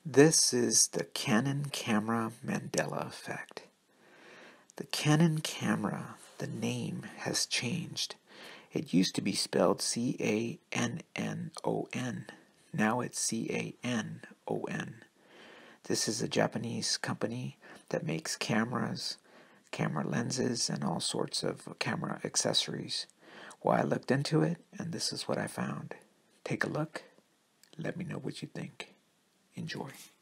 This is the Canon camera Mandela effect. The Canon camera, the name has changed. It used to be spelled C-A-N-N-O-N. Now it's C-A-N-O-N. This is a Japanese company that makes cameras, camera lenses, and all sorts of camera accessories. Well, I looked into it, and this is what I found. Take a look. Let me know what you think. Enjoy.